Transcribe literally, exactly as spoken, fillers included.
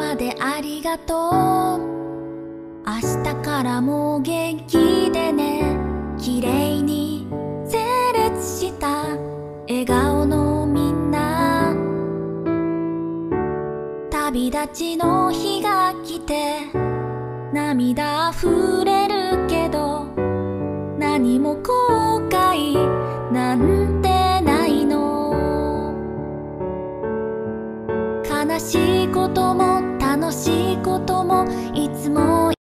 までありがとう。明日からも元気でね。綺麗に整列した笑顔のみんな。旅立ちの日が来て涙あふれるけど、何も後悔なんてないの。悲しいことも楽しいこともいつも